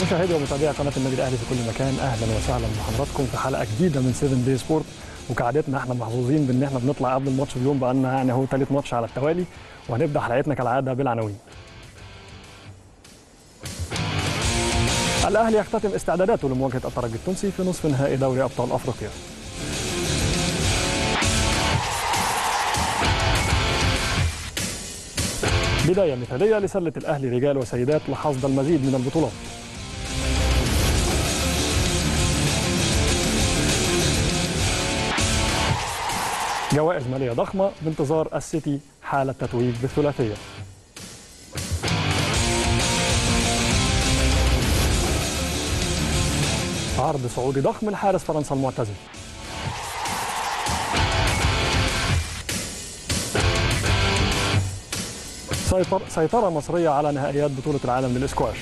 مشاهدي ومتابعي قناه النادي الاهلي في كل مكان، اهلا وسهلا بحضراتكم في حلقه جديده من 7 داي سبورت. وكعادتنا احنا محظوظين بان احنا بنطلع قبل الماتش بيوم، بقى لنا يعني هو ثالث ماتش على التوالي، وهنبدا حلقتنا كالعاده بالعناوين. الاهلي يختتم استعداداته لمواجهه الترجي التونسي في نصف نهائي دوري ابطال افريقيا. بدايه مثاليه لسله الاهلي رجال وسيدات لحصد المزيد من البطولات. جوائز ماليه ضخمه بانتظار السيتي حال التتويج بالثلاثيه. عرض سعودي ضخم لحارس فرنسا المعتزل. سيطرة مصرية على نهائيات بطولة العالم للإسكواش.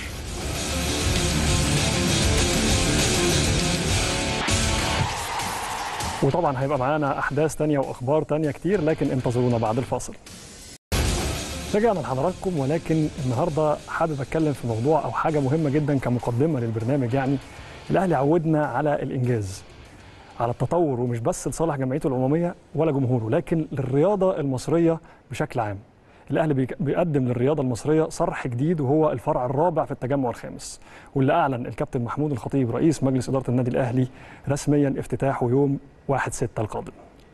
وطبعا هيبقى معانا أحداث تانية وأخبار تانية كتير، لكن انتظرونا بعد الفاصل. رجعنا لحضراتكم، ولكن النهاردة حابب أتكلم في موضوع أو حاجة مهمة جدا كمقدمة للبرنامج. يعني الأهلي عودنا على الإنجاز، على التطور، ومش بس لصالح جمعيته العمومية ولا جمهوره، لكن للرياضة المصرية بشكل عام. الأهلي بيقدم للرياضة المصرية صرح جديد، وهو الفرع الرابع في التجمع الخامس، واللي أعلن الكابتن محمود الخطيب رئيس مجلس إدارة النادي الأهلي رسميا افتتاحه يوم 1/6 القادم.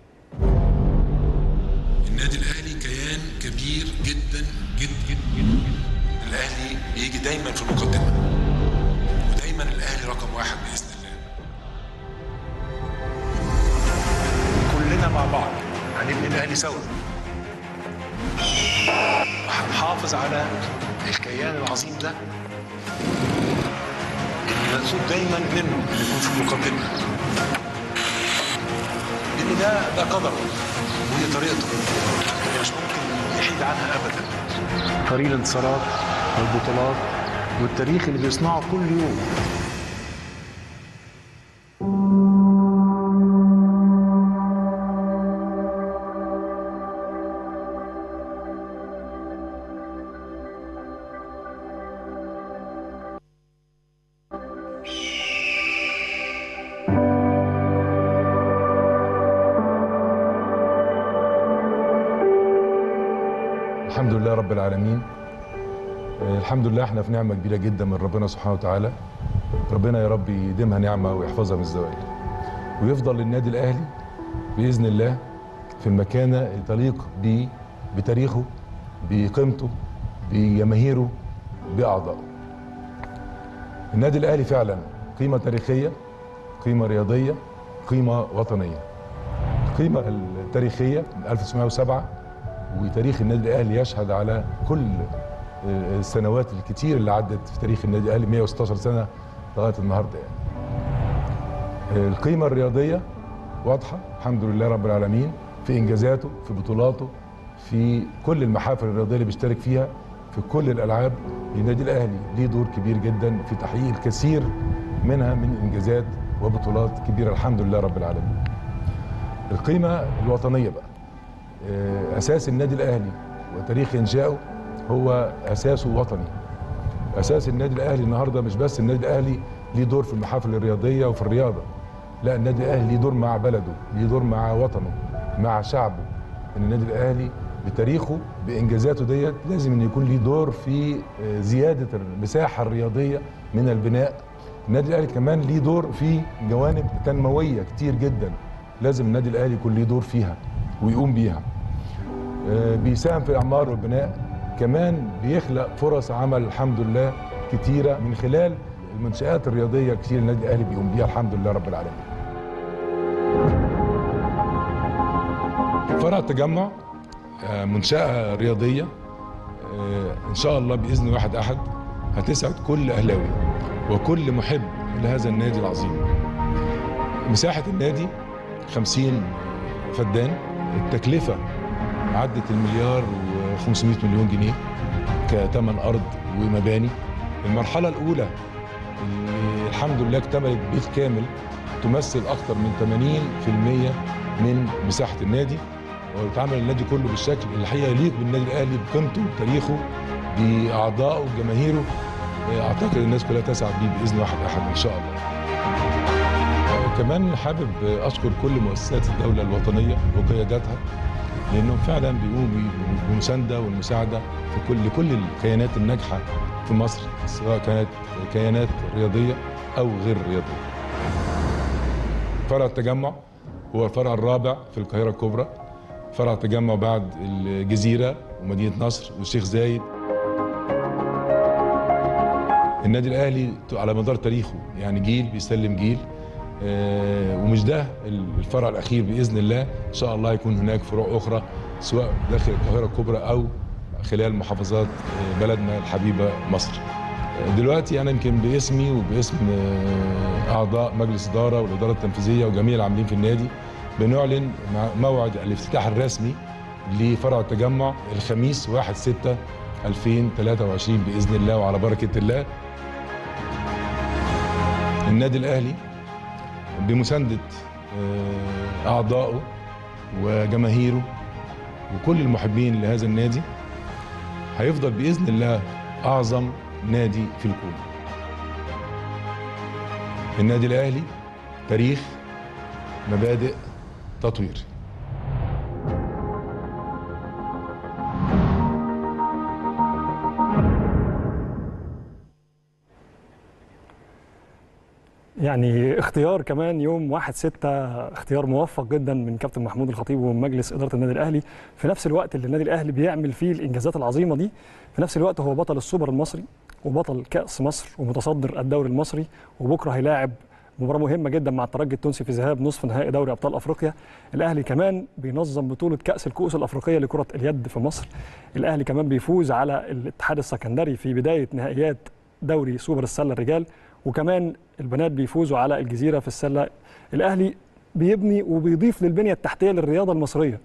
النادي الأهلي كيان كبير جدا جدا جدا. الأهلي بيجي دايما في المقدمة، ودايما الأهلي رقم واحد بإذن الله. كلنا مع بعض هنبني الأهلي سوا، وهنحافظ على الكيان العظيم ده اللي منسوب دايما منه اللي يكون في المقدمة، لأن ده قدره وهي طريقته اللي مش ممكن يحيد عنها أبدا. طريق الانتصارات والبطولات والتاريخ اللي بيصنعه كل يوم. الحمد لله رب العالمين. الحمد لله احنا في نعمة كبيرة جدا من ربنا سبحانه وتعالى. ربنا يا رب يديمها نعمة ويحفظها من الزوال، ويفضل للنادي الأهلي بإذن الله في المكانة اللي تليق بتاريخه، بقيمته، بجماهيره، بأعضائه. النادي الأهلي فعلا قيمة تاريخية، قيمة رياضية، قيمة وطنية. القيمة التاريخية من 1907، وتاريخ النادي الاهلي يشهد على كل السنوات الكتير اللي عدت في تاريخ النادي الاهلي، 116 سنه لغايه النهارده. يعني القيمه الرياضيه واضحه الحمد لله رب العالمين في انجازاته، في بطولاته، في كل المحافل الرياضيه اللي بيشترك فيها، في كل الالعاب. النادي الاهلي ليه دور كبير جدا في تحقيق الكثير منها من انجازات وبطولات كبيره الحمد لله رب العالمين. القيمه الوطنيه بقى، أساس النادي الأهلي وتاريخ إنشائه هو أساسه وطني. أساس النادي الأهلي النهاردة مش بس النادي الأهلي ليه دور في المحافل الرياضية وفي الرياضة، لا، النادي الأهلي ليه دور مع بلده، ليه دور مع وطنه، مع شعبه. إن النادي الأهلي بتاريخه بإنجازاته ديت لازم إن يكون ليه دور في زيادة المساحة الرياضية من البناء. النادي الأهلي كمان ليه دور في جوانب تنموية كتير جدا، لازم النادي الأهلي يكون ليه دور فيها ويقوم بيها. بيساهم في الإعمار والبناء، كمان بيخلق فرص عمل الحمد لله كتيرة من خلال المنشآت الرياضية كتير النادي الأهلي بيقوم بيها الحمد لله رب العالمين. فرع التجمع منشأة رياضية إن شاء الله بإذن واحد أحد هتسعد كل أهلاوي وكل محب لهذا النادي العظيم. مساحة النادي 50 فدان، التكلفة عدت $1,500 مليون كثمن أرض ومباني. المرحلة الأولى اللي الحمد لله اكتملت بالكامل تمثل أكثر من 80% من مساحة النادي، ويتعامل النادي كله بالشكل اللي الحقيقة يليق بالنادي الأهلي بقيمته، بتاريخه، بأعضائه، بجماهيره. اعتقد الناس كلها تسعد بيه باذن واحد احد ان شاء الله. كمان حابب اشكر كل مؤسسات الدوله الوطنيه وقياداتها، لانهم فعلا بيقوموا بالمسانده والمساعده في كل الكيانات الناجحه في مصر، سواء كانت كيانات رياضيه او غير رياضيه. فرع التجمع هو الفرع الرابع في القاهره الكبرى، فرع التجمع بعد الجزيره ومدينه نصر والشيخ زايد. النادي الاهلي على مدار تاريخه يعني جيل بيسلم جيل، ومش ده الفرع الاخير باذن الله، ان شاء الله يكون هناك فروع اخرى سواء داخل القاهره الكبرى او خلال محافظات بلدنا الحبيبه مصر. دلوقتي انا يمكن باسمي وباسم اعضاء مجلس اداره والاداره التنفيذيه وجميع العاملين في النادي بنعلن موعد الافتتاح الرسمي لفرع التجمع الخميس 1/6/2023 باذن الله وعلى بركه الله. النادي الاهلي بمسانده اعضائه وجماهيره وكل المحبين لهذا النادي هيفضل باذن الله اعظم نادي في الكون. النادي الاهلي تاريخ، مبادئ، تطوير. يعني اختيار كمان يوم 1/6 اختيار موفق جدا من كابتن محمود الخطيب ومجلس اداره النادي الاهلي، في نفس الوقت اللي النادي الاهلي بيعمل فيه الانجازات العظيمه دي، في نفس الوقت هو بطل السوبر المصري وبطل كاس مصر ومتصدر الدوري المصري، وبكره هيلاعب مباراه مهمه جدا مع الترجي التونسي في ذهاب نصف نهائي دوري ابطال افريقيا. الاهلي كمان بينظم بطوله كاس الكؤوس الافريقيه لكره اليد في مصر. الاهلي كمان بيفوز على الاتحاد السكندري في بدايه نهائيات دوري سوبر السله الرجال، وكمان البنات بيفوزوا على الجزيره في السله. الاهلي بيبني وبيضيف للبنيه التحتيه للرياضه المصريه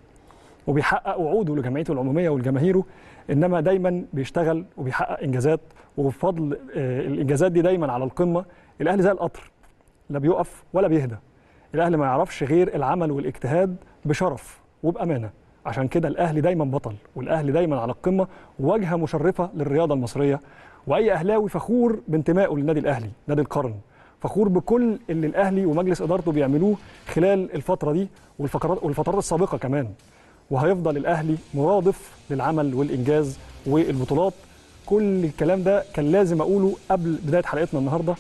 وبيحقق وعوده لجمعيته العموميه ولجماهيره، انما دايما بيشتغل وبيحقق انجازات، وبفضل الانجازات دي دايما على القمه. الاهلي زي القطر لا بيقف ولا بيهدى. الاهلي ما يعرفش غير العمل والاجتهاد بشرف وبامانه، عشان كده الاهلي دايما بطل، والاهلي دايما على القمه وواجهه مشرفه للرياضه المصريه. واي اهلاوي فخور بانتمائه للنادي الاهلي، نادي القرن، فخور بكل اللي الاهلي ومجلس ادارته بيعملوه خلال الفتره دي والفترات السابقه كمان. وهيفضل الاهلي مرادف للعمل والانجاز والبطولات. كل الكلام ده كان لازم اقوله قبل بدايه حلقتنا النهارده،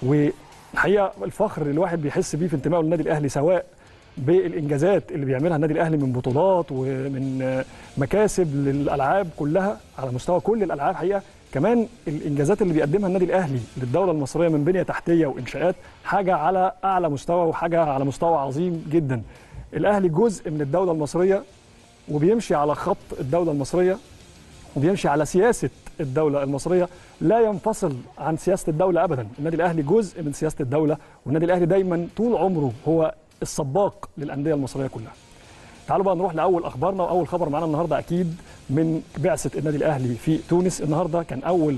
والحقيقه الفخر اللي الواحد بيحس بيه في انتمائه للنادي الاهلي، سواء بالانجازات اللي بيعملها النادي الاهلي من بطولات ومن مكاسب للالعاب كلها على مستوى كل الالعاب، حقيقه كمان الانجازات اللي بيقدمها النادي الاهلي للدوله المصريه من بنيه تحتيه وانشاءات، حاجه على اعلى مستوى وحاجه على مستوى عظيم جدا. الاهلي جزء من الدوله المصريه وبيمشي على خط الدوله المصريه وبيمشي على سياسه الدوله المصريه، لا ينفصل عن سياسه الدوله ابدا. النادي الاهلي جزء من سياسه الدوله، والنادي الاهلي دايما طول عمره هو السباق للانديه المصريه كلها. تعالوا بقى نروح لاول اخبارنا، واول خبر معانا النهارده اكيد من بعثه النادي الاهلي في تونس. النهارده كان اول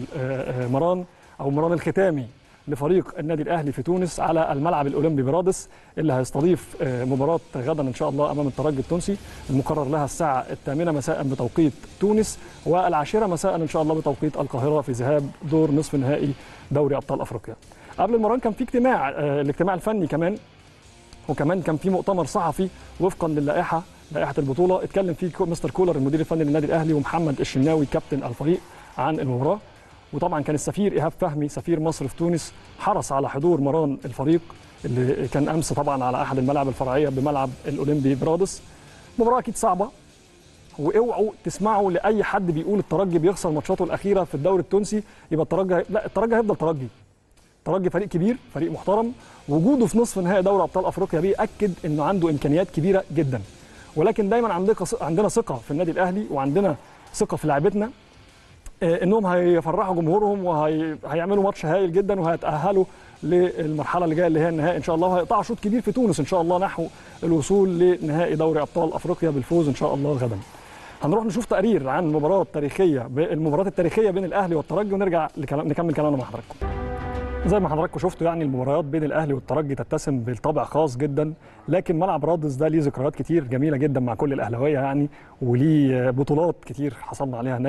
مران الختامي لفريق النادي الاهلي في تونس على الملعب الاولمبي برادس، اللي هيستضيف مباراه غدا ان شاء الله امام الترجي التونسي، المقرر لها الساعه 8 مساء بتوقيت تونس، و10 مساء ان شاء الله بتوقيت القاهره في ذهاب دور نصف نهائي دوري ابطال افريقيا. قبل المران كان في الاجتماع الفني كمان، وكمان كان في مؤتمر صحفي وفقا للائحه البطوله، اتكلم فيه مستر كولر المدير الفني للنادي الاهلي ومحمد الشناوي كابتن الفريق عن المباراه. وطبعا كان السفير ايهاب فهمي سفير مصر في تونس حرص على حضور مران الفريق اللي كان امس طبعا على احد الملاعب الفرعيه بملعب الاولمبي برادس. مباراه اكيد صعبه، واوعوا تسمعوا لاي حد بيقول الترجي بيخسر ماتشاته الاخيره في الدوري التونسي يبقى الترجي، لا، الترجي هيفضل ترجي. الترجي فريق كبير، فريق محترم، وجوده في نصف نهائي دوري ابطال افريقيا بيأكد انه عنده امكانيات كبيره جدا. ولكن دايما عندنا ثقه في النادي الاهلي، وعندنا ثقه في لاعبتنا انهم هيفرحوا جمهورهم وهيعملوا ماتش هايل جدا، وهيتاهلوا للمرحله اللي جايه اللي هي النهائي ان شاء الله، وهيقطعوا شوط كبير في تونس ان شاء الله نحو الوصول لنهائي دوري ابطال افريقيا بالفوز ان شاء الله غدا. هنروح نشوف تقرير عن المباراه التاريخيه بين الاهلي والترجي، ونرجع نكمل كلامنا مع حضراتكم. زي ما حضراتكم شفتوا يعني المباريات بين الاهلي والترجي تتسم بالطابع خاص جدا، لكن ملعب رادس ده ليه ذكريات كتير جميله جدا مع كل الاهلاويه يعني، وليه بطولات كتير حصلنا عليها هناك.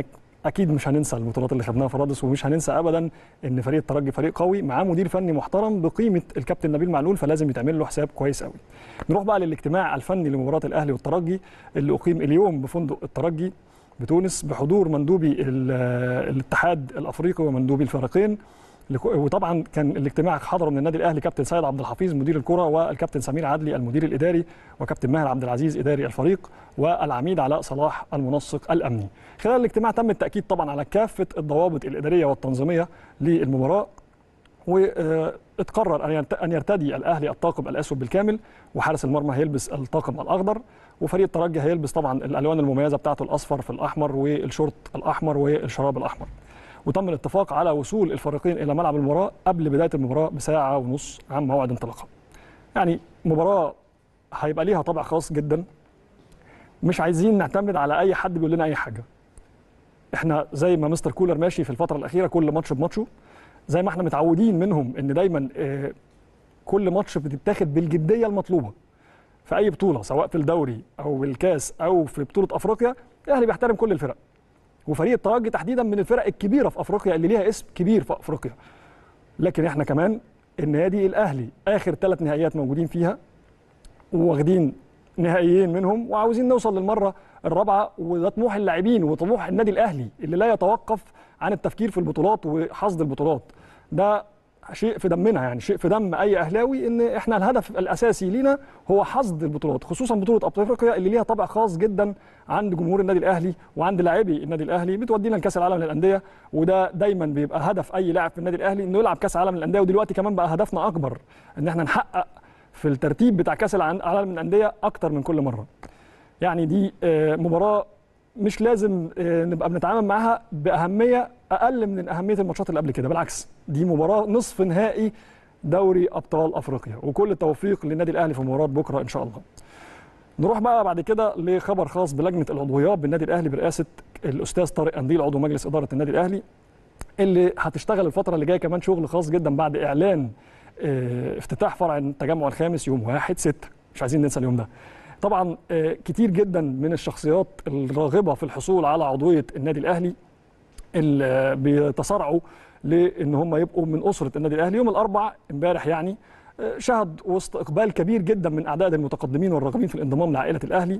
اكيد مش هننسى البطولات اللي خدناها في رادس، ومش هننسى ابدا ان فريق الترجي فريق قوي معاه مدير فني محترم بقيمه الكابتن نبيل معلول، فلازم يتعمل له حساب كويس قوي. نروح بقى للاجتماع الفني لمباراه الاهلي والترجي اللي اقيم اليوم بفندق الترجي بتونس بحضور مندوبي الاتحاد الافريقي ومندوبي الفريقين. وطبعا كان الاجتماع حضروا من النادي الاهلي كابتن سيد عبد الحفيظ مدير الكره، والكابتن سمير عدلي المدير الاداري، وكابتن ماهر عبد العزيز اداري الفريق، والعميد علاء صلاح المنسق الامني. خلال الاجتماع تم التاكيد طبعا على كافه الضوابط الاداريه والتنظيميه للمباراه، واتقرر ان يرتدي الاهلي الطاقم الاسود بالكامل، وحارس المرمى هيلبس الطاقم الاخضر، وفريق الترجي هيلبس طبعا الالوان المميزه بتاعته الاصفر في الاحمر والشورت الاحمر والشراب الاحمر. وتم الاتفاق على وصول الفريقين الى ملعب المباراه قبل بدايه المباراه بساعه ونص عن موعد انطلاقها. يعني مباراه هيبقى ليها طابع خاص جدا، مش عايزين نعتمد على اي حد بيقول لنا اي حاجه. احنا زي ما مستر كولر ماشي في الفتره الاخيره كل ماتش بماتشه، زي ما احنا متعودين منهم ان دايما كل ماتش بتتاخد بالجديه المطلوبه في اي بطوله، سواء في الدوري او الكاس او في بطوله افريقيا. الاهلي بيحترم كل الفرق، وفريق الترجي تحديدا من الفرق الكبيره في افريقيا اللي ليها اسم كبير في افريقيا. لكن احنا كمان النادي الاهلي اخر 3 نهائيات موجودين فيها، وواخدين نهائيين منهم، وعاوزين نوصل للمره الرابعه، وده طموح اللاعبين وطموح النادي الاهلي اللي لا يتوقف عن التفكير في البطولات وحصد البطولات. ده شيء في دمنا، يعني شيء في دم اي اهلاوي، ان احنا الهدف الاساسي لينا هو حصد البطولات، خصوصا بطوله افريقيا اللي ليها طابع خاص جدا عند جمهور النادي الاهلي وعند لاعبي النادي الاهلي، بتودينا لكاس العالم للانديه، وده دايما بيبقى هدف اي لاعب في النادي الاهلي انه يلعب كاس العالم للانديه. ودلوقتي كمان بقى هدفنا اكبر ان احنا نحقق في الترتيب بتاع كاس العالم للانديه اكتر من كل مره. يعني دي مباراه مش لازم نبقى بنتعامل معاها باهميه اقل من اهميه الماتشات اللي قبل كده، بالعكس دي مباراه نصف نهائي دوري ابطال افريقيا، وكل التوفيق للنادي الاهلي في مباراه بكره ان شاء الله. نروح بقى بعد كده لخبر خاص بلجنه العضويات بالنادي الاهلي برئاسه الاستاذ طارق قنديل عضو مجلس اداره النادي الاهلي، اللي هتشتغل الفتره اللي جايه كمان شغل خاص جدا بعد اعلان افتتاح فرع التجمع الخامس يوم 1/6. مش عايزين ننسى اليوم ده. طبعا كتير جدا من الشخصيات الراغبه في الحصول على عضويه النادي الاهلي اللي بيتصارعوا لان هم يبقوا من اسره النادي الاهلي. يوم الاربعاء امبارح يعني شهد وسط اقبال كبير جدا من اعداد المتقدمين والراغبين في الانضمام لعائله الاهلي،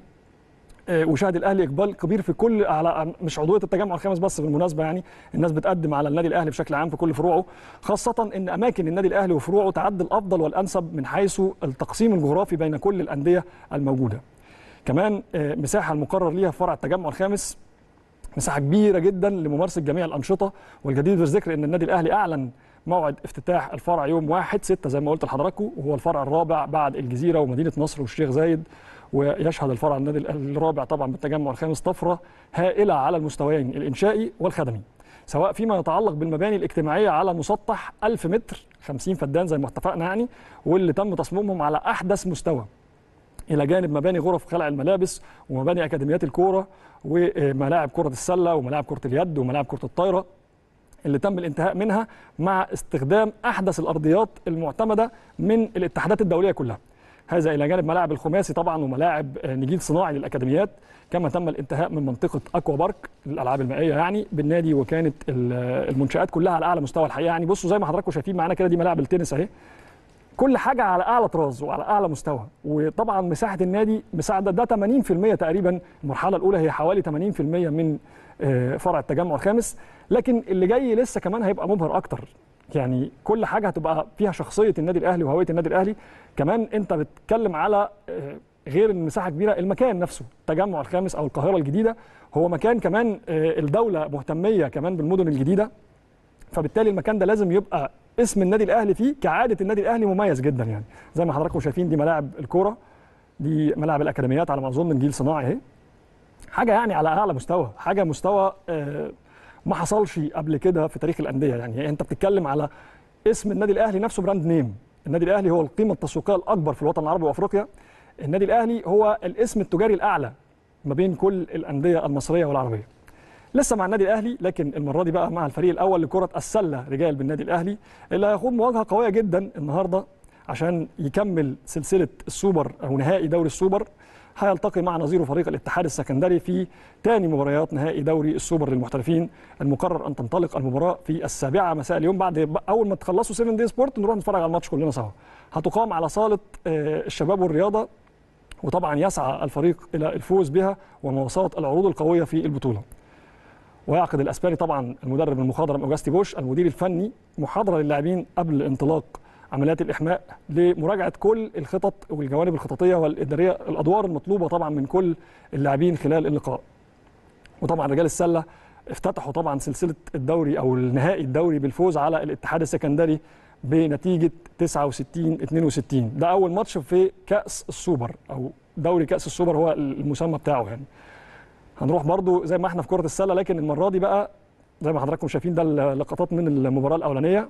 وشهد الاهلي اقبال كبير في كل على مش عضويه التجمع الخامس بس، بالمناسبه يعني الناس بتقدم على النادي الاهلي بشكل عام في كل فروعه، خاصه ان اماكن النادي الاهلي وفروعه تعد الافضل والانسب من حيث التقسيم الجغرافي بين كل الانديه الموجوده. كمان مساحه المقرر ليها في فرع التجمع الخامس مساحه كبيره جدا لممارسه جميع الانشطه، والجدير بالذكر ان النادي الاهلي اعلن موعد افتتاح الفرع يوم 1/6 زي ما قلت لحضراتكم، وهو الفرع الرابع بعد الجزيره ومدينه نصر والشيخ زايد. ويشهد الفرع النادي الرابع طبعا بالتجمع الخامس طفره هائله على المستويين الانشائي والخدمي، سواء فيما يتعلق بالمباني الاجتماعيه على مسطح 1000 متر 50 فدان زي ما اتفقنا يعني، واللي تم تصميمهم على احدث مستوى، الى جانب مباني غرف خلع الملابس ومباني اكاديميات الكوره وملاعب كره السله وملاعب كره اليد وملاعب كره الطايره اللي تم الانتهاء منها مع استخدام احدث الارضيات المعتمده من الاتحادات الدوليه كلها. هذا الى جانب ملاعب الخماسي طبعا وملاعب نجيل صناعي للاكاديميات، كما تم الانتهاء من منطقه اكوا بارك للالعاب المائيه يعني بالنادي، وكانت المنشات كلها على اعلى مستوى الحقيقه. يعني بصوا زي ما حضراتكم شايفين معانا كده، دي ملاعب التنس اهي، كل حاجه على اعلى طراز وعلى اعلى مستوى. وطبعا مساحه النادي مساعده ده 80% تقريبا، المرحله الاولى هي حوالي 80% من فرع التجمع الخامس، لكن اللي جاي لسه كمان هيبقى مبهر اكتر. يعني كل حاجه هتبقى فيها شخصيه النادي الاهلي وهويه النادي الاهلي. كمان انت بتتكلم على غير المساحه كبيره، المكان نفسه التجمع الخامس او القاهره الجديده هو مكان كمان الدوله مهتميه كمان بالمدن الجديده، فبالتالي المكان ده لازم يبقى اسم النادي الاهلي فيه كعاده النادي الاهلي مميز جدا. يعني زي ما حضراتكم شايفين دي ملاعب الكوره، دي ملاعب الاكاديميات على ما اظن نجيل صناعي اهي، حاجه يعني على اعلى مستوى، حاجه مستوى ما حصلش قبل كده في تاريخ الانديه. يعني انت بتتكلم على اسم النادي الاهلي نفسه براند نيم، النادي الاهلي هو القيمه التسويقيه الاكبر في الوطن العربي وافريقيا، النادي الاهلي هو الاسم التجاري الاعلى ما بين كل الانديه المصريه والعربيه. لسه مع النادي الاهلي، لكن المره دي بقى مع الفريق الاول لكره السله رجال بالنادي الاهلي، اللي هيخوض مواجهه قويه جدا النهارده عشان يكمل سلسله السوبر او نهائي دوري السوبر هيلتقي مع نظيره فريق الاتحاد السكندري في ثاني مباريات نهائي دوري السوبر للمحترفين. المقرر ان تنطلق المباراه في 7 مساء اليوم، بعد اول ما تخلصوا 7 دي سبورت نروح نتفرج على الماتش كلنا سوا. هتقام على صاله الشباب والرياضه، وطبعا يسعى الفريق الى الفوز بها ومواصله العروض القويه في البطوله. ويعقد الاسباني طبعا المدرب المخضرم اوجاستي بوش المدير الفني محاضره للاعبين قبل انطلاق عمليات الاحماء لمراجعه كل الخطط والجوانب الخططيه والاداريه، الادوار المطلوبه طبعا من كل اللاعبين خلال اللقاء. وطبعا رجال السله افتتحوا طبعا سلسله الدوري او النهائي الدوري بالفوز على الاتحاد السكندري بنتيجه 69-62. ده اول ماتش في كاس السوبر او دوري كاس السوبر هو المسمى بتاعه يعني. هنروح برضو زي ما احنا في كره السله، لكن المره دي بقى زي ما حضراتكم شايفين ده لقطات من المباراه الاولانيه.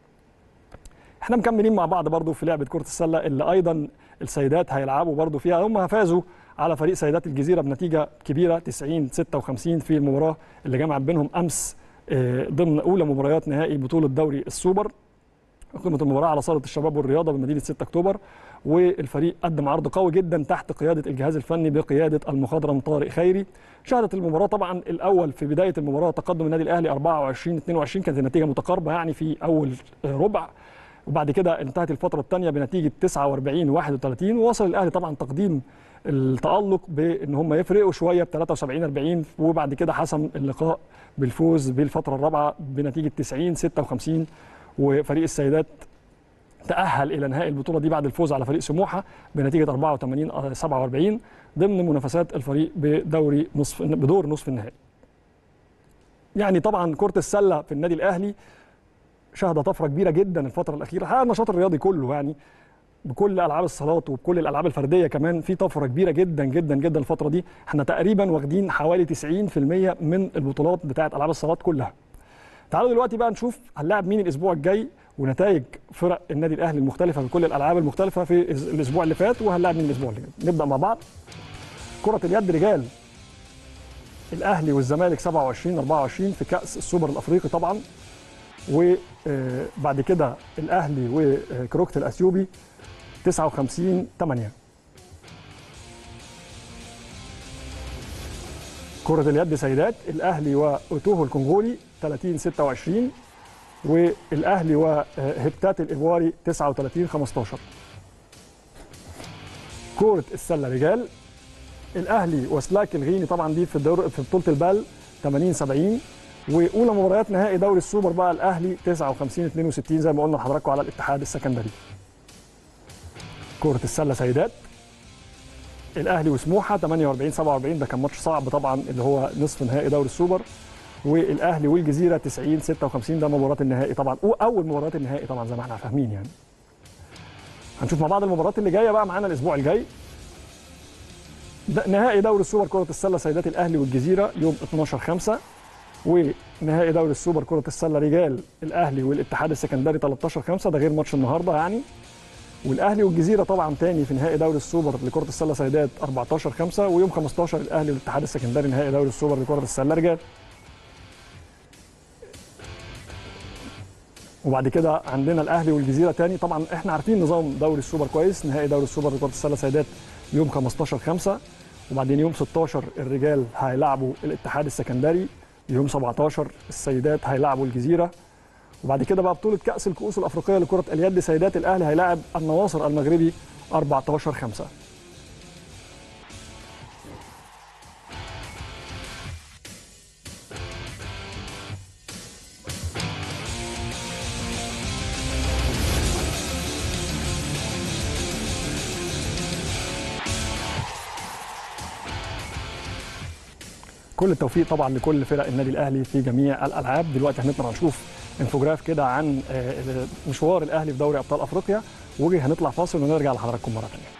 احنا مكملين مع بعض برضو في لعبه كره السله اللي ايضا السيدات هيلعبوا برضو فيها. هم فازوا على فريق سيدات الجزيره بنتيجه كبيره 90-56 في المباراه اللي جمعت بينهم امس ضمن اولى مباريات نهائي بطوله دوري السوبر. قيمه المباراه على صاله الشباب والرياضه بمدينه 6 اكتوبر، والفريق قدم عرض قوي جدا تحت قياده الجهاز الفني بقياده المخضرم طارق خيري. شهدت المباراه طبعا الاول في بدايه المباراه تقدم النادي الاهلي 24-22، كانت النتيجه متقاربه يعني في اول ربع، وبعد كده انتهت الفتره الثانيه بنتيجه 49-31، ووصل الاهلي طبعا تقديم التالق بان هم يفرقوا شويه ب 73-40، وبعد كده حسم اللقاء بالفوز بالفتره الرابعه بنتيجه 90-56. وفريق السيدات تأهل إلى نهائي البطولة دي بعد الفوز على فريق سموحة بنتيجة 84-47 ضمن منافسات الفريق بدور نصف النهائي. يعني طبعا كرة السلة في النادي الأهلي شهد طفرة كبيرة جدا الفترة الأخيرة. هذا النشاط الرياضي كله يعني بكل ألعاب الصالات وبكل الألعاب الفردية كمان في طفرة كبيرة جدا جدا جدا الفترة دي. احنا تقريبا واخدين حوالي 90% من البطولات بتاعة ألعاب الصالات كلها. تعالوا دلوقتي بقى نشوف هنلاعب مين الاسبوع الجاي ونتائج فرق النادي الاهلي المختلفه في كل الالعاب المختلفه في الاسبوع اللي فات، وهنلاعب مين الاسبوع اللي جاي. نبدا مع بعض. كره اليد رجال، الاهلي والزمالك 27-24 في كاس السوبر الافريقي طبعا، وبعد كده الاهلي وكروكت الاثيوبي 59-8. كرة اليد سيدات، الأهلي وأوتوهو الكونغولي 30-26، والأهلي وهبتات الإيفواري 39-15. كرة السلة رجال، الأهلي وسلاك الغيني طبعا دي في بطولة البال 80-70، وأولى مباريات نهائي دوري السوبر بقى الأهلي 59-62 زي ما قلنا لحضراتكم على الاتحاد السكندري. كرة السلة سيدات، الاهلي وسموحه 48-47، ده كان ماتش صعب طبعا اللي هو نصف نهائي دوري السوبر، والاهلي والجزيره 90-56 ده مباراه النهائي طبعا واول مباريات النهائي طبعا زي ما احنا فاهمين يعني. هنشوف مع بعض المباريات اللي جايه بقى معانا الاسبوع الجاي. نهائي دوري السوبر كره السله سيدات الاهلي والجزيره يوم 12/5، ونهائي دوري السوبر كره السله رجال الاهلي والاتحاد السكندري 13/5، ده غير ماتش النهارده يعني. والاهلي والجزيره طبعا تاني في نهائي دوري السوبر لكره السله سيدات 14/5، ويوم 15 الاهلي والاتحاد السكندري نهائي دوري السوبر لكره السله رجال. وبعد كده عندنا الاهلي والجزيره تاني، طبعا احنا عارفين نظام دوري السوبر كويس. نهائي دوري السوبر لكره السله سيدات يوم 15/5، وبعدين يوم 16 الرجال هيلعبوا الاتحاد السكندري، يوم 17 السيدات هيلعبوا الجزيره. وبعد كده بقى بطولة كأس الكؤوس الأفريقية لكرة اليد سيدات، الأهلي هيلاعب النواصر المغربي 14/5. كل التوفيق طبعا لكل فرق النادي الأهلي في جميع الألعاب. دلوقتي هنطلع نشوف انفوجراف كده عن مشوار الاهلي في دوري ابطال افريقيا، وهنطلع فاصل ونرجع لحضراتكم مره ثانيه.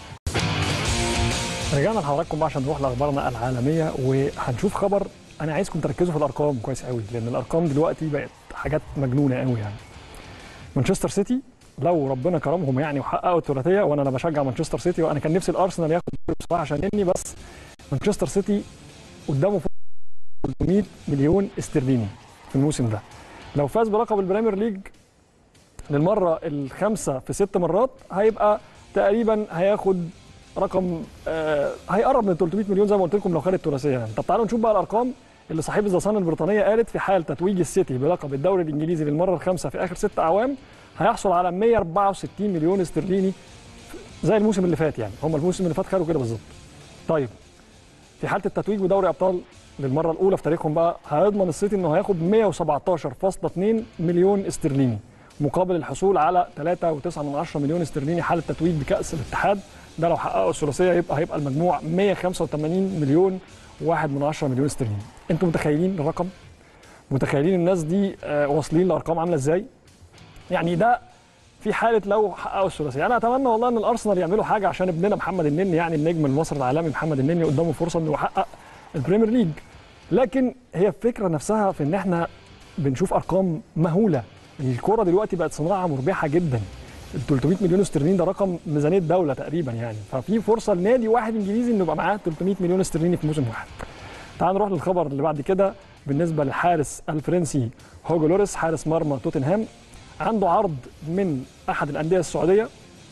رجعنا لحضراتكم بقى عشان نروح لاخبارنا العالميه، وهنشوف خبر انا عايزكم تركزوا في الارقام كويس قوي، لان الارقام دلوقتي بقت حاجات مجنونه قوي يعني. مانشستر سيتي لو ربنا كرمهم يعني وحققوا الثلاثيه، وانا بشجع مانشستر سيتي، وانا كان نفسي الارسنال ياخد بصراحه عشان اني بس مانشستر سيتي قدامه 300 مليون استرليني في الموسم ده. لو فاز بلقب البريمير ليج للمره الخامسه في 6 مرات هيبقى تقريبا هياخد رقم هيقرب من 300 مليون زي ما قلت لكم لو خد الثلاثيه يعني. طب تعالوا نشوف بقى الارقام اللي صحيفه ذا صن البريطانيه قالت في حال تتويج السيتي بلقب الدوري الانجليزي للمره الخامسه في اخر 6 اعوام هيحصل على 164 مليون استرليني زي الموسم اللي فات يعني. هم الموسم اللي فات خدوا كده بالظبط. طيب في حاله التتويج بدوري ابطال للمره الاولى في تاريخهم بقى هيضمن السيتي انه هياخد 117.2 مليون استرليني مقابل الحصول على 3.9 مليون استرليني حاله تتويج بكاس الاتحاد. ده لو حققوا الثلاثيه هيبقى المجموع 185 مليون و1 مليون استرليني. انتم متخيلين الرقم؟ متخيلين الناس دي واصلين لارقام عامله ازاي؟ يعني ده في حاله لو حققوا الثلاثيه. انا اتمنى والله ان الارسنال يعملوا حاجه عشان ابننا محمد النني يعني النجم المصري العالمي محمد النني قدامه فرصه انه يحقق البريمير ليج. لكن هي الفكره نفسها في ان احنا بنشوف ارقام مهوله. الكوره دلوقتي بقت صناعه مربحه جدا. ال 300 مليون استرليني ده رقم ميزانيه دوله تقريبا يعني. ففي فرصه لنادي واحد انجليزي انه يبقى معاه 300 مليون استرليني في موسم واحد. تعال نروح للخبر اللي بعد كده. بالنسبه للحارس الفرنسي هوجو لوريس حارس مرمى توتنهام عنده عرض من احد الانديه السعوديه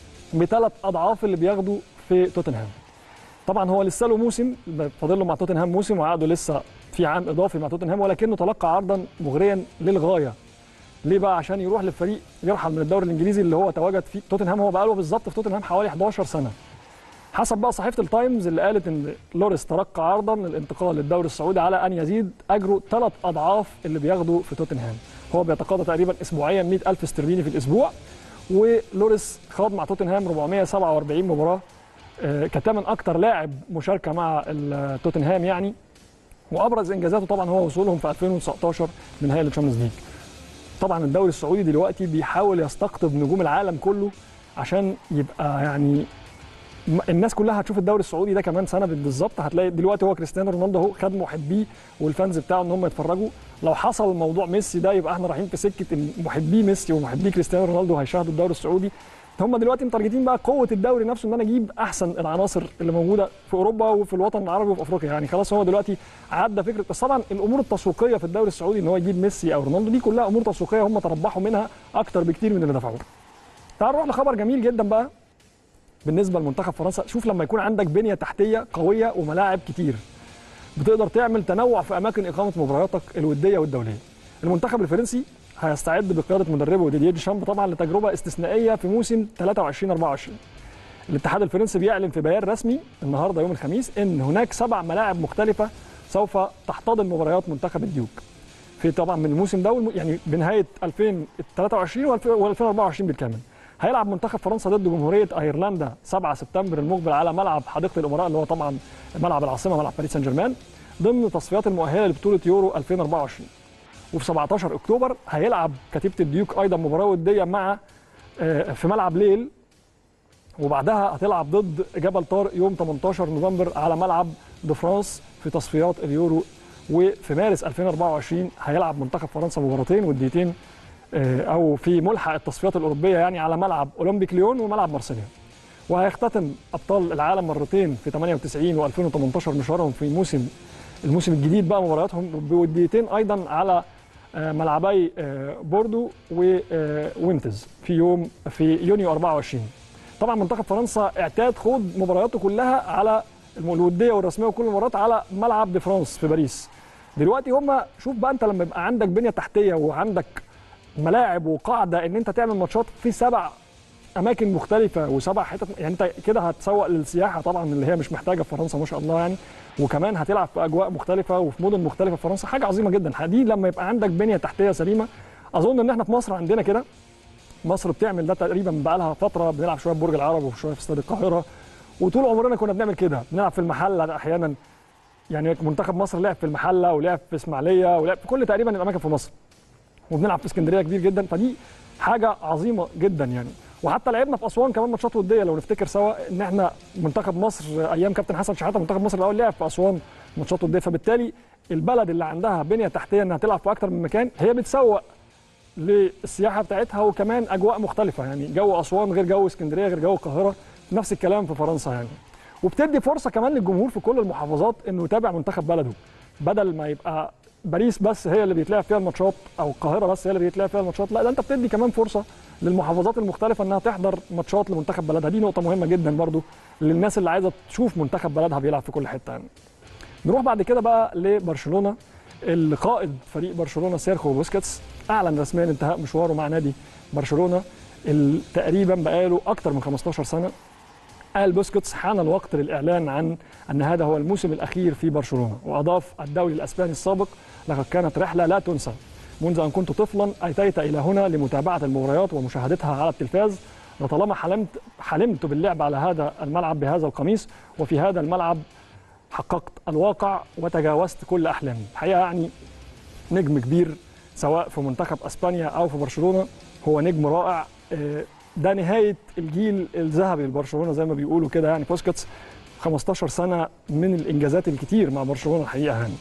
ب3 اضعاف اللي بياخده في توتنهام. طبعا هو لسه له موسم فاضل له مع توتنهام موسم وعقده لسه في عام اضافي مع توتنهام ولكنه تلقى عرضا مغريا للغايه. ليه بقى؟ عشان يروح للفريق يرحل من الدوري الانجليزي اللي هو تواجد فيه توتنهام. هو بقى له بالظبط في توتنهام حوالي 11 سنه. حسب بقى صحيفه التايمز اللي قالت ان لوريس تلقى عرضا للانتقال للدوري السعودي على ان يزيد اجره 3 اضعاف اللي بياخده في توتنهام. هو بيتقاضى تقريبا اسبوعيا 100,000 استرليني في الاسبوع. ولوريس خاض مع توتنهام 447 مباراه كتمن اكتر لاعب مشاركه مع توتنهام يعني. وابرز انجازاته طبعا هو وصولهم في 2019 لنهائي الشامبيونز ليج. طبعا الدوري السعودي دلوقتي بيحاول يستقطب نجوم العالم كله عشان يبقى يعني الناس كلها هتشوف الدوري السعودي ده كمان سنه بالظبط. هتلاقي دلوقتي هو كريستيانو رونالدو اهو خد محبيه والفانز بتاعه ان هم يتفرجوا. لو حصل موضوع ميسي ده يبقى احنا رايحين في سكه ان محبي ميسي ومحبي كريستيانو رونالدو هيشاهدوا الدوري السعودي. هم دلوقتي متارجتين بقى قوه الدوري نفسه ان انا اجيب احسن العناصر اللي موجوده في اوروبا وفي الوطن العربي وفي افريقيا يعني. خلاص هو دلوقتي عدى فكره. بس طبعا الامور التسويقيه في الدوري السعودي ان هو يجيب ميسي او رونالدو دي كلها امور تسويقيه هم تربحوا منها اكتر بكتير من اللي دفعوه. تعال نروح لخبر جميل جدا بقى بالنسبه لمنتخب فرنسا. شوف لما يكون عندك بنيه تحتيه قويه وملاعب كتير بتقدر تعمل تنوع في اماكن اقامه مبارياتك الوديه والدوليه. المنتخب الفرنسي هيستعد بقياده مدربه ديدييه ديشامب طبعا لتجربه استثنائيه في موسم 23-24. الاتحاد الفرنسي بيعلن في بيان رسمي النهارده يوم الخميس ان هناك 7 ملاعب مختلفه سوف تحتضن مباريات منتخب الديوك في طبعا من الموسم ده يعني بنهايه 2023 و2024 بالكامل. هيلعب منتخب فرنسا ضد جمهوريه ايرلندا 7 سبتمبر المقبل على ملعب حديقه الامراء اللي هو طبعا ملعب العاصمه ملعب باريس سان جيرمان ضمن تصفيات المؤهله لبطوله يورو 2024. وفي 17 اكتوبر هيلعب كتيبه الديوك ايضا مباراه وديه مع في ملعب ليل. وبعدها هتلعب ضد جبل طارق يوم 18 نوفمبر على ملعب دو فرانس في تصفيات اليورو. وفي مارس 2024 هيلعب منتخب فرنسا مباراتين وديتين او في ملحق التصفيات الاوروبيه يعني على ملعب اولمبيك ليون وملعب مارسيليا. وهيختتم ابطال العالم مرتين في 98 و2018 مشوارهم في الموسم الجديد بقى مبارياتهم بوديتين ايضا على ملعبي بوردو ووينتز في يونيو 24. طبعا منتخب فرنسا اعتاد خوض مبارياته كلها على الوديه والرسميه وكل المباريات على ملعب دي فرانس في باريس. دلوقتي هم شوف بقى انت لما يبقى عندك بنيه تحتيه وعندك ملاعب وقاعده ان انت تعمل ماتشات في 7 اماكن مختلفه و7 حتت يعني انت كده هتسوق للسياحه طبعا اللي هي مش محتاجه في فرنسا ما شاء الله يعني. وكمان هتلعب في اجواء مختلفه وفي مدن مختلفه في فرنسا حاجه عظيمه جدا. دي لما يبقى عندك بنيه تحتيه سليمه اظن ان احنا في مصر عندنا كده. مصر بتعمل ده تقريبا بقى لها فتره بنلعب شويه في برج العرب وشويه في استاد القاهره وطول عمرنا كنا بنعمل كده. بنلعب في المحله احيانا يعني منتخب مصر لعب في المحله ولعب في اسماعيليه ولعب في كل تقريبا الاماكن في مصر. وبنلعب في اسكندريه كبير جدا فدي حاجه عظيمه جدا يعني. وحتى لعبنا في اسوان كمان ماتشات وديه لو نفتكر سوا ان احنا منتخب مصر ايام كابتن حسن شحاته منتخب مصر الاول لعب في اسوان ماتشات وديه. فبالتالي البلد اللي عندها بنيه تحتيه انها تلعب في اكتر من مكان هي بتسوق للسياحه بتاعتها وكمان اجواء مختلفه يعني جو اسوان غير جو اسكندريه غير جو القاهره. نفس الكلام في فرنسا يعني. وبتدي فرصه كمان للجمهور في كل المحافظات انه يتابع منتخب بلده بدل ما يبقى باريس بس هي اللي بيتلعب فيها الماتشات او القاهره بس هي اللي بيتلعب فيها الماتشات. لا ده انت بتدي كمان فرصه للمحافظات المختلفه انها تحضر ماتشات لمنتخب بلدها. دي نقطه مهمه جدا برضو للناس اللي عايزه تشوف منتخب بلدها بيلعب في كل حته يعني. نروح بعد كده بقى لبرشلونه. القائد فريق برشلونه سيرخيو بوسكيتس اعلن رسميا انتهاء مشواره مع نادي برشلونه تقريبا بقاله اكثر من 15 سنه. قال بوسكيتس حان الوقت للاعلان عن ان هذا هو الموسم الاخير في برشلونه، واضاف الدوري الاسباني السابق لقد كانت رحله لا تنسى. منذ ان كنت طفلا اتيت الى هنا لمتابعه المباريات ومشاهدتها على التلفاز، لطالما حلمت باللعب على هذا الملعب بهذا القميص، وفي هذا الملعب حققت الواقع وتجاوزت كل احلامي. الحقيقه يعني نجم كبير سواء في منتخب اسبانيا او في برشلونه، هو نجم رائع. ده نهايه الجيل الذهبي لبرشلونه زي ما بيقولوا كده يعني. بوسكيتس 15 سنه من الانجازات الكتير مع برشلونه الحقيقه يعني.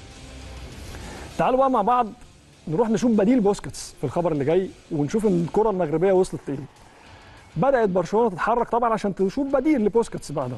تعالوا بقى مع بعض نروح نشوف بديل بوسكيتس في الخبر اللي جاي، ونشوف الكره المغربيه وصلت لايه. بدات برشلونه تتحرك طبعا عشان تشوف بديل لبوسكيتس بعدها.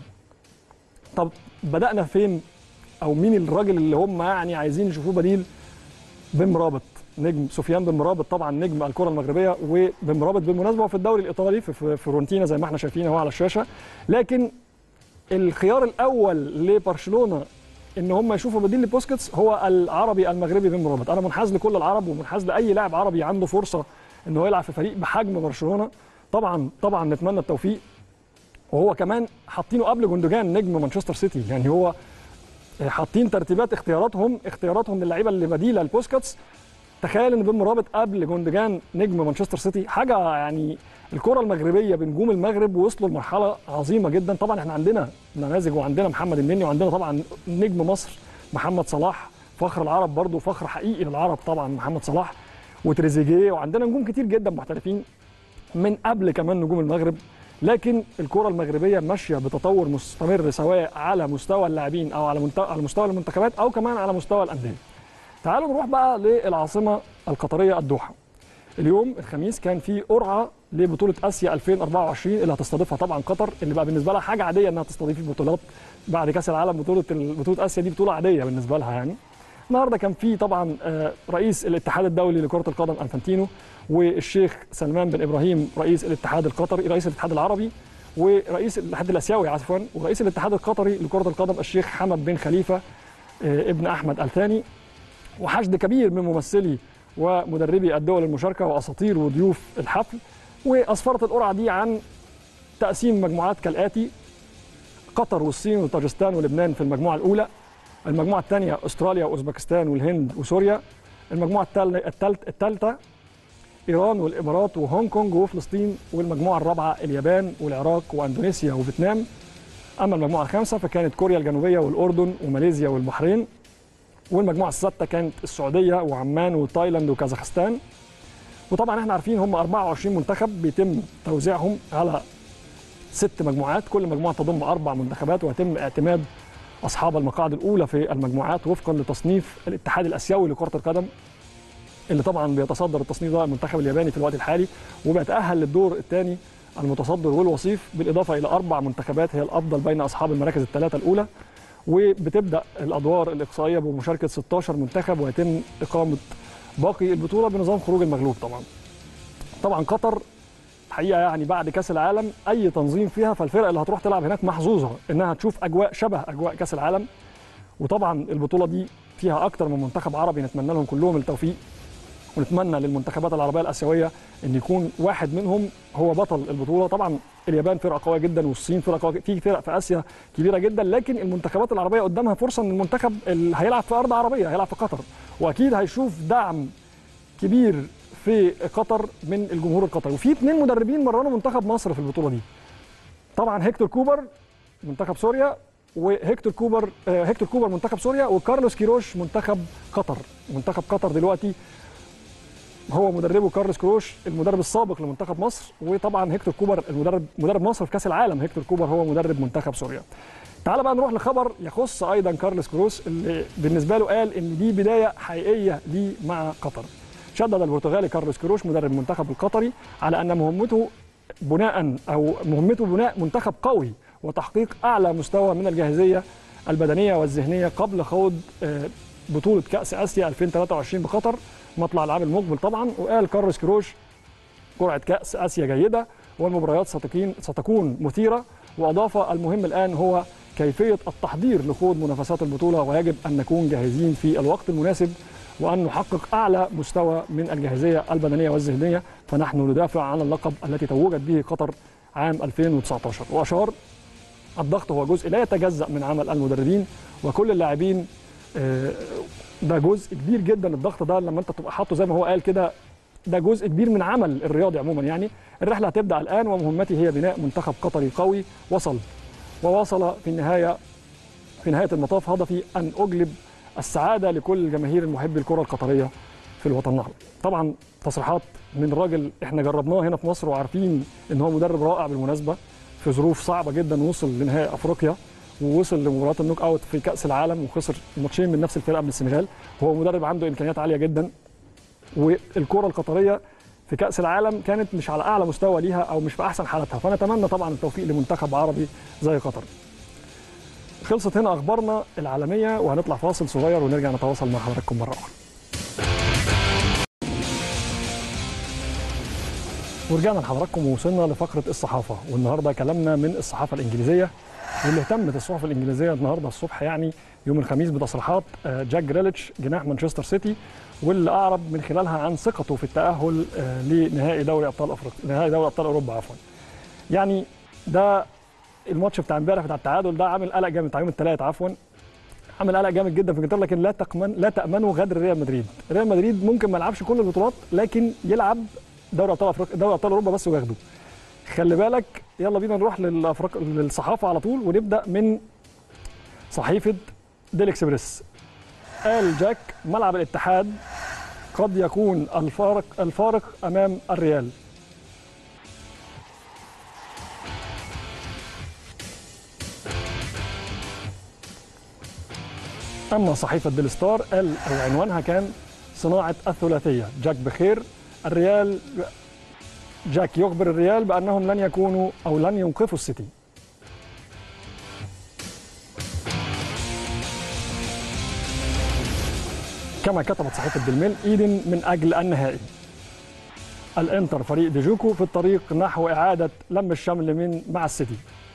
طب بدانا فين؟ او مين الراجل اللي هم يعني عايزين يشوفوه بديل؟ بن مرابط، نجم سفيان بن مرابط طبعا نجم الكره المغربيه. وبن مرابط بالمناسبه هو في الدوري الايطالي في فيورنتينا زي ما احنا شايفين اهو على الشاشه. لكن الخيار الاول لبرشلونه ان هم يشوفوا بديل لبوسكيتس هو العربي المغربي بن مرابط. انا منحاز لكل العرب ومنحاز لاي لاعب عربي عنده فرصه ان هو يلعب في فريق بحجم برشلونه. طبعا نتمنى التوفيق. وهو كمان حاطينه قبل جوندوجان نجم مانشستر سيتي، يعني هو حاطين ترتيبات اختياراتهم للعيبه اللي بديله لبوسكيتس. تخيل ان بن مرابط قبل جوندوجان نجم مانشستر سيتي، حاجه يعني. الكره المغربيه بنجوم المغرب وصلوا لمرحله عظيمه جدا. طبعا احنا عندنا نماذج، وعندنا محمد النني، وعندنا طبعا نجم مصر محمد صلاح، فخر العرب برضو، فخر حقيقي للعرب طبعا محمد صلاح، وتريزيجيه، وعندنا نجوم كتير جدا محترفين من قبل كمان نجوم المغرب. لكن الكره المغربيه ماشيه بتطور مستمر سواء على مستوى اللاعبين او على مستوى المنتخبات او كمان على مستوى الانديه. تعالوا نروح بقى للعاصمه القطريه الدوحه. اليوم الخميس كان في قرعه لبطوله اسيا 2024 اللي هتستضيفها طبعا قطر، اللي بقى بالنسبه لها حاجه عاديه انها تستضيف البطولات بعد كاس العالم. بطوله اسيا دي بطوله عاديه بالنسبه لها يعني. النهارده كان في طبعا رئيس الاتحاد الدولي لكره القدم انفانتينو، والشيخ سلمان بن ابراهيم رئيس الاتحاد القطري، رئيس الاتحاد العربي، ورئيس الاتحاد الاسيوي عفوا، ورئيس الاتحاد القطري لكره القدم الشيخ حمد بن خليفه ابن احمد الثاني، وحشد كبير من ممثلي ومدربي الدول المشاركه واساطير وضيوف الحفل. واسفرت القرعه دي عن تقسيم مجموعات كالاتي: قطر والصين وطاجستان ولبنان في المجموعه الاولى، المجموعه الثانيه استراليا واوزبكستان والهند وسوريا، المجموعه الثالثه ايران والامارات وهونج كونج وفلسطين، والمجموعه الرابعه اليابان والعراق واندونيسيا وفيتنام. اما المجموعه الخامسه فكانت كوريا الجنوبيه والاردن وماليزيا والبحرين، والمجموعه السادسه كانت السعوديه وعمان وتايلاند وكازاخستان. وطبعا احنا عارفين هم 24 منتخب بيتم توزيعهم على 6 مجموعات، كل مجموعه تضم 4 منتخبات، ويتم اعتماد اصحاب المقاعد الاولى في المجموعات وفقا لتصنيف الاتحاد الاسيوي لكره القدم، اللي طبعا بيتصدر التصنيف ده المنتخب الياباني في الوقت الحالي، وبيتاهل للدور الثاني المتصدر والوصيف، بالاضافه الى 4 منتخبات هي الافضل بين اصحاب المراكز الثلاثه الاولى. وبتبدا الادوار الاقصائيه بمشاركه 16 منتخب، ويتم اقامه باقي البطوله بنظام خروج المغلوب. طبعا قطر الحقيقه يعني بعد كاس العالم اي تنظيم فيها، فالفرق اللي هتروح تلعب هناك محظوظه انها تشوف اجواء شبه اجواء كاس العالم. وطبعا البطوله دي فيها اكتر من منتخب عربي، نتمنى لهم كلهم التوفيق، ونتمنى للمنتخبات العربيه الاسيويه ان يكون واحد منهم هو بطل البطوله. طبعا اليابان فرقه قويه جدا، والصين فرقه قويه، في فرق في اسيا كبيره جدا، لكن المنتخبات العربيه قدامها فرصه ان المنتخب اللي هيلعب في ارض عربيه هيلعب في قطر، واكيد هيشوف دعم كبير في قطر من الجمهور القطري. وفي 2 مدربين مرنوا منتخب مصر في البطوله دي، طبعا هيكتور كوبر منتخب سوريا، وهيكتور كوبر منتخب سوريا، وكارلوس كيروش منتخب قطر. منتخب قطر دلوقتي هو مدربه كارلوس كيروش المدرب السابق لمنتخب مصر، وطبعا هيكتور كوبر مدرب مصر في كاس العالم. هيكتور كوبر هو مدرب منتخب سوريا. تعال بقى نروح لخبر يخص ايضا كارلوس كيروش، اللي بالنسبه له قال ان دي بدايه حقيقيه ليه مع قطر. شدد البرتغالي كارلوس كيروش مدرب المنتخب القطري على ان مهمته بناء منتخب قوي وتحقيق اعلى مستوى من الجاهزيه البدنيه والذهنيه قبل خوض بطوله كاس اسيا 2023 بقطر مطلع العام المقبل طبعا. وقال كارلوس كيروش: قرعه كاس اسيا جيده والمباريات ستكون مثيره. واضاف المهم الان هو كيفيه التحضير لخوض منافسات البطوله، ويجب ان نكون جاهزين في الوقت المناسب وان نحقق اعلى مستوى من الجاهزيه البدنيه والذهنيه، فنحن ندافع عن اللقب التي توجت به قطر عام 2019. واشار الضغط هو جزء لا يتجزأ من عمل المدربين وكل اللاعبين، ده جزء كبير جدا. الضغط ده لما انت تبقى حاطه زي ما هو قال كده، ده جزء كبير من عمل الرياضي عموما. يعني الرحله هتبدا الان ومهمتي هي بناء منتخب قطري قوي. وواصل في نهايه المطاف هدفي ان اجلب السعاده لكل جماهير محبي الكره القطريه في الوطن العربي. طبعا تصريحات من راجل احنا جربناه هنا في مصر وعارفين ان هو مدرب رائع بالمناسبه، في ظروف صعبه جدا وصل لنهائي افريقيا ووصل لمباراه النوك اوت في كاس العالم وخسر ماتشين من نفس الفرقه من السنغال. وهو مدرب عنده امكانيات عاليه جدا، والكره القطريه في كاس العالم كانت مش على اعلى مستوى ليها او مش في احسن حالاتها، فنتمنى طبعا التوفيق لمنتخب عربي زي قطر. خلصت هنا اخبارنا العالميه وهنطلع فاصل صغير ونرجع نتواصل مع حضراتكم مره اخرى. ورجعنا لحضراتكم ووصلنا لفقره الصحافه، والنهارده كلامنا من الصحافه الانجليزيه، واللي اهتمت الصحف الانجليزيه النهارده الصبح يعني يوم الخميس بتصريحات جاك جريليتش جناح مانشستر سيتي، واللي اعرب من خلالها عن ثقته في التاهل لنهائي دوري ابطال افريقيا، نهائي دوري ابطال اوروبا عفوا. يعني ده الماتش بتاع امبارح بتاع التعادل ده عامل قلق جامد، بتاع يوم الثلاث عفوا، عامل قلق جامد جدا في انجلترا، لكن لا تامنوا غدر ريال مدريد. ريال مدريد ممكن ما يلعبش كل البطولات لكن يلعب دوري ابطال افريقيا، دوري ابطال اوروبا بس وياخده. خلي بالك. يلا بينا نروح للصحافه على طول ونبدا من صحيفه ديلي اكسبريس. قال جاك ملعب الاتحاد قد يكون الفارق امام الريال. اما صحيفه ديلي ستار قال عنوانها كان صناعه الثلاثيه، جاك بخير، الريال جاك يخبر الريال بأنهم لن يكونوا أو لن ينقذوا السيتي. كما كتبت صحيفة ديلميل إيدن من أجل النهائي. الإنتر فريق ديجوكو في الطريق نحو إعادة لم الشمل مع السيتي.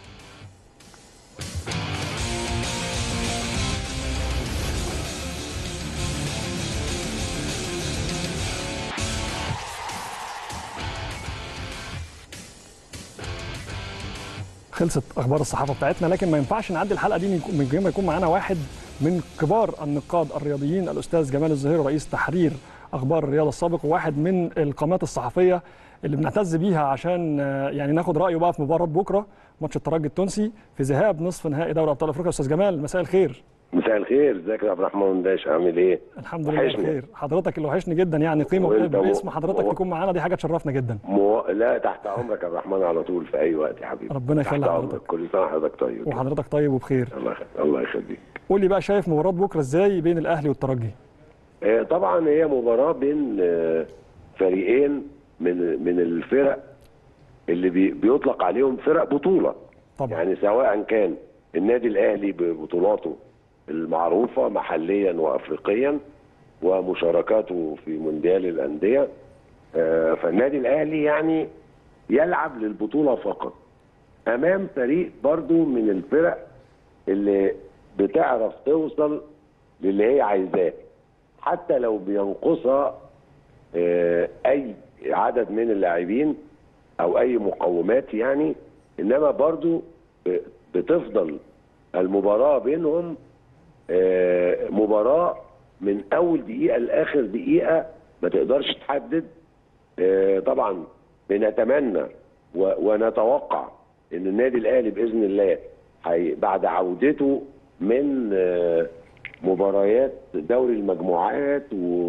خلصت اخبار الصحافه بتاعتنا، لكن ما ينفعش نعدي الحلقه دي من غير ما يكون معانا واحد من كبار النقاد الرياضيين، الاستاذ جمال الزهير رئيس تحرير اخبار الرياضه السابق، وواحد من القامات الصحفيه اللي بنعتز بيها عشان يعني ناخد رايه بقى في مباراه بكره ماتش الترجي التونسي في ذهاب نصف نهائي دوري ابطال افريقيا. استاذ جمال مساء الخير. مساء الخير، ازيك يا عبد الرحمن داش، عامل ايه؟ الحمد لله بخير. حضرتك اللي وحشني جدا، يعني قيمه باسم حضرتك تكون معانا دي حاجه تشرفنا جدا. لا تحت امرك يا عبد الرحمن على طول في اي وقت يا حبيبي. ربنا يخلي حضرتك. كل سنه وحضرتك طيب. وحضرتك طيب وبخير. الله يخليك. قول لي بقى شايف مباراه بكره ازاي بين الاهلي والترجي؟ طبعا هي مباراه بين فريقين من الفرق اللي بيطلق عليهم فرق بطوله طبعا. يعني سواء كان النادي الاهلي ببطولاته المعروفه محليا وافريقيا ومشاركاته في مونديال الانديه، فالنادي الاهلي يعني يلعب للبطوله فقط امام فريق برضو من الفرق اللي بتعرف توصل للي هي عايزاه حتى لو بينقصها اي عدد من اللاعبين او اي مقومات يعني، انما برضو بتفضل المباراه بينهم مباراه من اول دقيقه لاخر دقيقه ما تقدرش تحدد. طبعا بنتمنى ونتوقع ان النادي الاهلي باذن الله بعد عودته من مباريات دوري المجموعات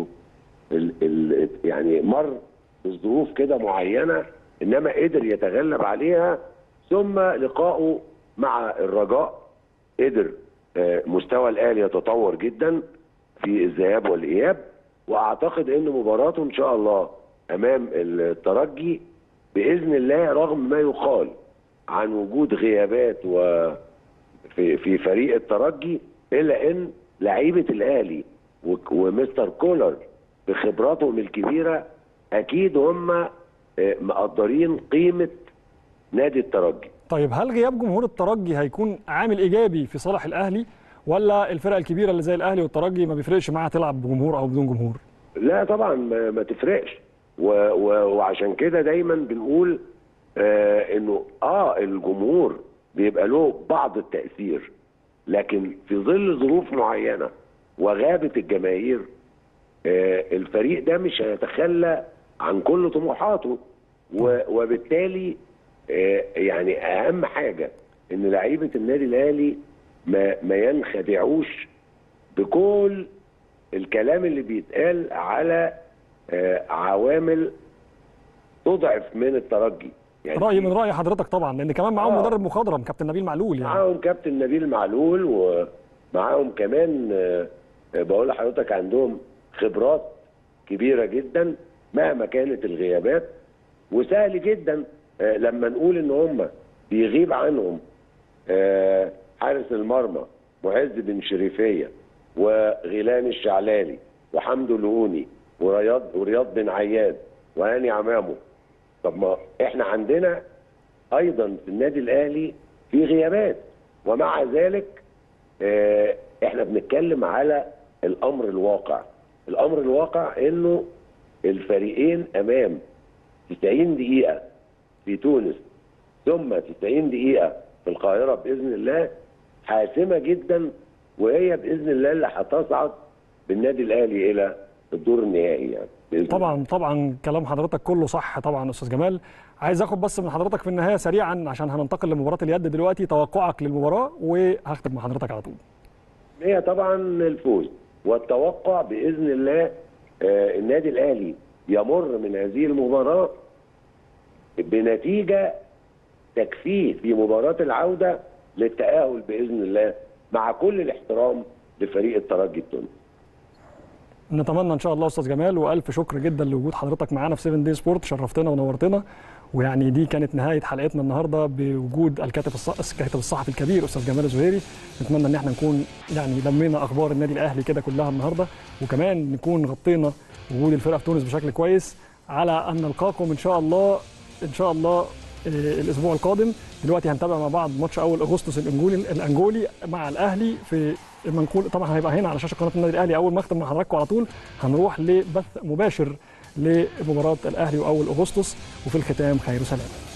يعني مر بظروف كده معينه انما قدر يتغلب عليها، ثم لقائه مع الرجاء قدر مستوى الاهلي يتطور جدا في الذهاب والاياب، واعتقد ان مباراته ان شاء الله امام الترجي باذن الله رغم ما يقال عن وجود غيابات في فريق الترجي، الا ان لعيبه الاهلي ومستر كولر بخبراتهم الكبيره اكيد هم مقدرين قيمه نادي الترجي. طيب هل غياب جمهور الترجي هيكون عامل ايجابي في صالح الاهلي، ولا الفرق الكبيره اللي زي الاهلي والترجي ما بيفرقش معاها تلعب بجمهور او بدون جمهور؟ لا طبعا ما تفرقش، وعشان كده دايما بنقول انه الجمهور بيبقى له بعض التاثير، لكن في ظل ظروف معينه وغابت الجماهير الفريق ده مش هيتخلى عن كل طموحاته، وبالتالي يعني اهم حاجه ان لعيبه النادي الاهلي ما ينخدعوش بكل الكلام اللي بيتقال على عوامل تضعف من الترجي. يعني رأي من رأي حضرتك طبعا، لان كمان معاهم مدرب مخضرم كابتن نبيل معلول. يعني معاهم كابتن نبيل معلول، ومعاهم كمان بقول لحضرتك عندهم خبرات كبيره جدا مهما كانت الغيابات، وسهل جدا لما نقول ان هم بيغيب عنهم حارس المرمى معز بن شريفيه وغيلان الشعلالي وحمدو الهوني ورياض بن عياد وهاني عمامو. طب ما احنا عندنا ايضا في النادي الاهلي في غيابات، ومع ذلك احنا بنتكلم على الامر الواقع. الامر الواقع انه الفريقين امام 90 دقيقه في تونس ثم 90 دقيقه في القاهره باذن الله حاسمه جدا، وهي باذن الله اللي هتصعد بالنادي الاهلي الى الدور النهائي. يعني طبعا كلام حضرتك كله صح طبعا استاذ جمال. عايز اخد بس من حضرتك في النهايه سريعا عشان هننتقل لمباراه اليد دلوقتي، توقعك للمباراه وهختم مع حضرتك على طول. هي طبعا الفوز والتوقع باذن الله. النادي الاهلي يمر من هذه المباراه بنتيجه تكفيه في مباراه العوده للتاهل باذن الله، مع كل الاحترام لفريق الترجي التونسي. نتمنى ان شاء الله استاذ جمال، والف شكر جدا لوجود حضرتك معانا في 7 دي سبورت، شرفتنا ونورتنا. ويعني دي كانت نهايه حلقتنا النهارده بوجود الكاتب الصحفي الكبير استاذ جمال الزهيري. نتمنى ان احنا نكون يعني لمينا اخبار النادي الاهلي كده كلها النهارده، وكمان نكون غطينا وجود الفرقه في تونس بشكل كويس، على ان نلقاكم ان شاء الله الاسبوع القادم. دلوقتي هنتابع مع بعض ماتش اول اغسطس الانجولي مع الاهلي في المنقول، طبعا هيبقى هنا على شاشه قناه النادي الاهلي. اول ما اختم مع حضراتكم على طول هنروح لبث مباشر لمباراه الاهلي واول اغسطس، وفي الختام خير وسلام.